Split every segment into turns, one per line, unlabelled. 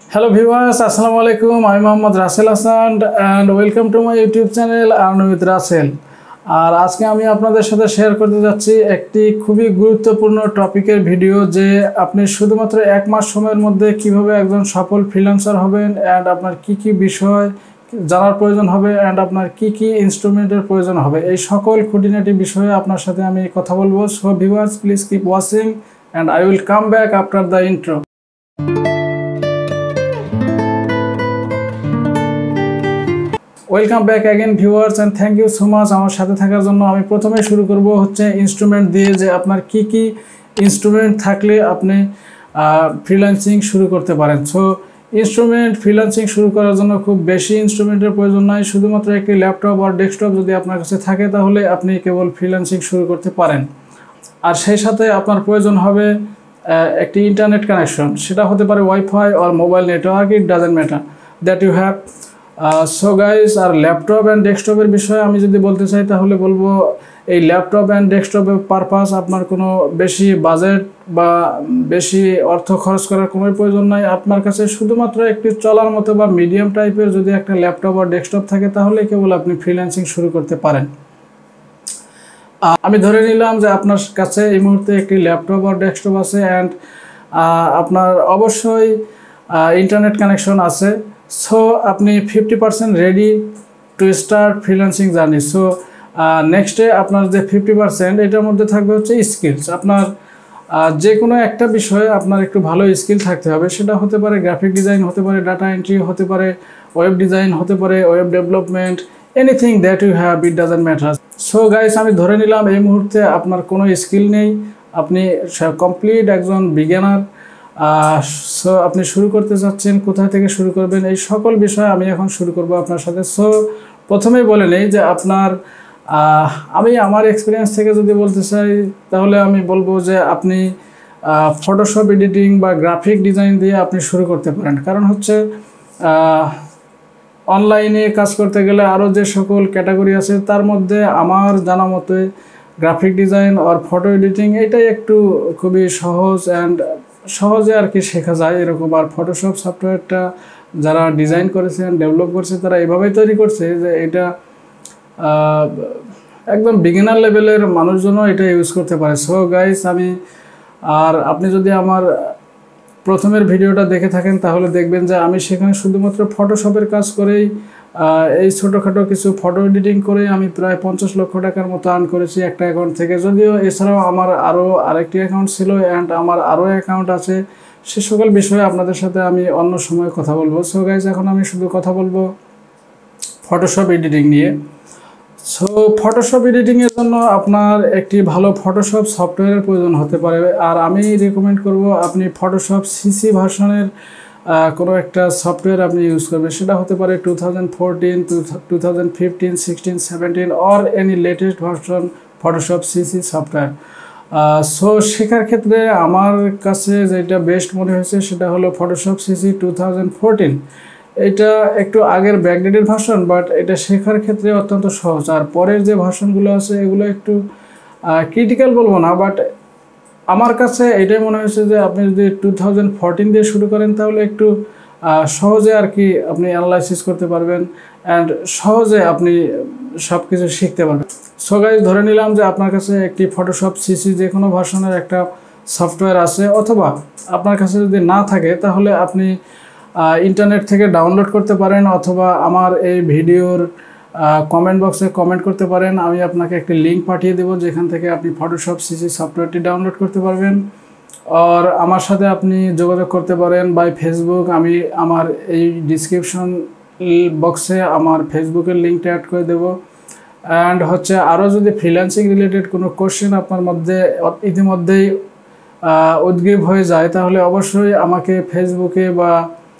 Hello viewers, Assalamu alaikum. I'm Mohammad Rasel Hassan and welcome to my YouTube channel Earn with Rasel. আর আজকে আমি আপনাদের সাথে share করতে যাচ্ছি একটি খুবই গুরুত্বপূর্ণ টপিকের ভিডিও যে আপনি শুধুমাত্র এক মাস সময়ের মধ্যে কিভাবে একজন সফল ফ্রিল্যান্সার হবেন এন্ড আপনার কি কি বিষয় জানার প্রয়োজন হবে এন্ড আপনার কি কি ইনস্ট্রুমেন্টের প্রয়োজন হবে এই সকল খুঁটিনাটি বিষয়ে আপনার সাথে আমি কথা বলবো। So viewers, please keep watching and I will come back after the intro. Welcome back again viewers and thank you so much আমার সাথে থাকার জন্য। আমি প্রথমে শুরু করব হচ্ছে ইনস্ট্রুমেন্ট দিয়ে, যে আপনার কি কি ইনস্ট্রুমেন্ট থাকলে আপনি ফ্রিল্যান্সিং শুরু করতে পারেন। সো ইনস্ট্রুমেন্ট ফ্রিল্যান্সিং শুরু করার জন্য খুব বেশি ইনস্ট্রুমেন্টের প্রয়োজন নয়, শুধুমাত্র একটি ল্যাপটপ আর ডেস্কটপ যদি আপনার কাছে থাকে তাহলে আপনি কেবল ফ্রিল্যান্সিং শুরু করতে পারেন। আর সেই সাথে আপনার প্রয়োজন হবে একটি ইন্টারনেট কানেকশন, সেটা হতে পারে ওয়াইফাই আর mobile network, it doesn't matter that you have. So guys, আর ল্যাপটপ অ্যান্ড ডেস্কটপের বিষয়ে আমি যদি বলতে চাই তাহলে বলবো এই ল্যাপটপ অ্যান্ড ডেস্কটপের পারপাস আপনার কোনো বেশি বাজেট বা বেশি অর্থ খরচ করার কোনো প্রয়োজন নাই। আপনার কাছে শুধুমাত্র একটি চলার মতো বা মিডিয়াম টাইপের যদি একটা ল্যাপটপ আর ডেস্কটপ থাকে তাহলে কেবল আপনি ফ্রিল্যান্সিং শুরু করতে পারেন। আমি ধরে নিলাম যে আপনার কাছে এই মুহূর্তে একটি ল্যাপটপ আর ডেস্কটপ আছে অ্যান্ড আপনার অবশ্যই ইন্টারনেট কানেকশন আছে। সো আপনি 50% ready to start freelancing journey. So নেক্সটে আপনার যে 50% এটার মধ্যে থাকবে হচ্ছে স্কিলস। আপনার যে কোনো একটা বিষয়ে আপনার একটু ভালো স্কিল থাকতে হবে, সেটা হতে পারে গ্রাফিক ডিজাইন, হতে পারে ডাটা এন্ট্রি, হতে পারে ওয়েব ডিজাইন, হতে পারে web development, anything that you have, it doesn't matter. So guys, আমি ধরে নিলাম এই মুহূর্তে আপনার কোনো স্কিল নেই, আপনি কমপ্লিট একজন বিগিনার। সো আপনি শুরু করতে চাচ্ছেন, কোথায় থেকে শুরু করবেন, এই সকল বিষয়ে আমি এখন শুরু করব আপনার সাথে। সো প্রথমেই বলে নেই যে আপনার আমি আমার এক্সপিরিয়েন্স থেকে যদি বলতে চাই তাহলে আমি বলবো যে আপনি ফটোশপ এডিটিং বা গ্রাফিক ডিজাইন দিয়ে আপনি শুরু করতে পারেন। কারণ হচ্ছে অনলাইনে কাজ করতে গেলে আরও যে সকল ক্যাটাগরি আছে তার মধ্যে আমার জানা মতে গ্রাফিক ডিজাইন আর ফটো এডিটিং এটাই একটু খুবই সহজ অ্যান্ড সহজে আর কি শেখা যায় এরকম। আর ফটোশপ সফটওয়্যারটা যারা ডিজাইন করেছে ডেভেলপ করছে তারা এভাবেই তৈরি করছে যে এটা একদম বিগিনার লেভেলের মানুষজনও এটা ইউজ করতে পারে। সো গাইস, আপনি যদি আমার প্রথমের ভিডিওটা দেখে থাকেন তাহলে দেখবেন যে আমি সেখানে শুধুমাত্র ফটোশপের কাজ করেই এই ছোটোখাটো কিছু ফটো এডিটিং করে আমি প্রায় 50 লক্ষ টাকার মতো আর্ন করেছি একটা অ্যাকাউন্ট থেকে। যদিও এছাড়াও আমার আরও আরেকটি অ্যাকাউন্ট ছিল অ্যান্ড আমার আরও অ্যাকাউন্ট আছে, সে সকল বিষয়ে আপনাদের সাথে আমি অন্য সময় কথা বলবো। সো গাইজ, এখন আমি শুধু কথা বলবো ফটোশপ এডিটিং নিয়ে। সো ফটোশপ এডিটিংয়ের জন্য আপনার একটি ভালো ফটোশপ সফটওয়্যারের প্রয়োজন হতে পারে, আর আমি রিকমেন্ড করব আপনি ফটোশপ সিসি ভার্সনের কোনো একটা সফটওয়্যার আপনি ইউজ করবেন। সেটা হতে পারে 2014, 2015, 16, 17 or any latest version Photoshop CC software. So শেখার ক্ষেত্রে আমার কাছে যেটা বেস্ট মনে হয়েছে সেটা হলো ফটোশপ সিসি 2014। এটা একটু আগের ব্যাকডেটেড ভার্সন, বাট এটা শেখার ক্ষেত্রে অত্যন্ত সহজ। আর পরের যে ভার্সনগুলো আছে এগুলো একটু ক্রিটিক্যাল বলবো না, বাট আমার কাছে এটাই মনে হয়েছে যে আপনি যদি 2014 দিয়ে শুরু করেন তাহলে একটু সহজে আর কি আপনি অ্যানালাইসিস করতে পারবেন অ্যান্ড সহজে আপনি সব কিছু শিখতে পারবেন। সো গাইস, ধরে নিলাম যে আপনার কাছে একটি ফটোশপ সিসি যে কোনো ভার্সনের একটা সফটওয়্যার আছে, অথবা আপনার কাছে যদি না থাকে তাহলে আপনি ইন্টারনেট থেকে ডাউনলোড করতে পারেন, অথবা আমার এই ভিডিওর কমেন্ট বক্সে কমেন্ট করতে পারেন। আমি আপনাকে একটি লিঙ্ক পাঠিয়ে দেবো যেখান থেকে আপনি ফটোশপ সিসি সফটওয়্যারটি ডাউনলোড করতে পারবেন। আর আমার সাথে আপনি যোগাযোগ করতে পারেন বাই ফেসবুক। আমি আমার এই ডিসক্রিপশন বক্সে আমার ফেসবুকের লিঙ্কটা অ্যাড করে দেবো। অ্যান্ড হচ্ছে আরও যদি ফ্রিল্যান্সিং রিলেটেড কোনো কোশ্চেন আপনার মধ্যে ইতিমধ্যেই উদ্গ্রীব হয়ে যায় তাহলে অবশ্যই আমাকে ফেসবুকে বা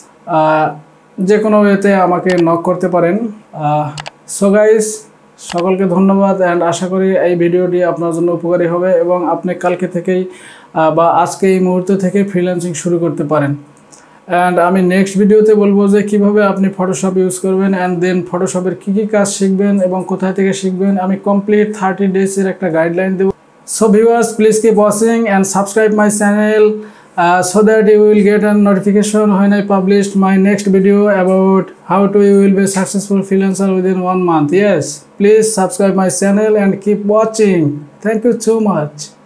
যে কোনো ওয়েতে আমাকে নক করতে পারেন। সো গাইস, সকলকে ধন্যবাদ অ্যান্ড আশা করি এই ভিডিওটি আপনার জন্য উপকারী হবে এবং আপনি কালকে থেকেই বা আজকে এই মুহূর্ত থেকে ফ্রিল্যান্সিং শুরু করতে পারেন। অ্যান্ড আমি নেক্সট ভিডিওতে বলবো যে কীভাবে আপনি ফটোশপ ইউজ করবেন অ্যান্ড দেন ফটোশপের কী কী কাজ শিখবেন এবং কোথায় থেকে শিখবেন। আমি কমপ্লিট 30 ডেজের একটা গাইডলাইন দেবো। So viewers, please keep watching and subscribe my channel so that you will get a notification when I published my next video about how to you will be successful freelancer within 1 month. Yes, please subscribe my channel and keep watching. Thank you so much.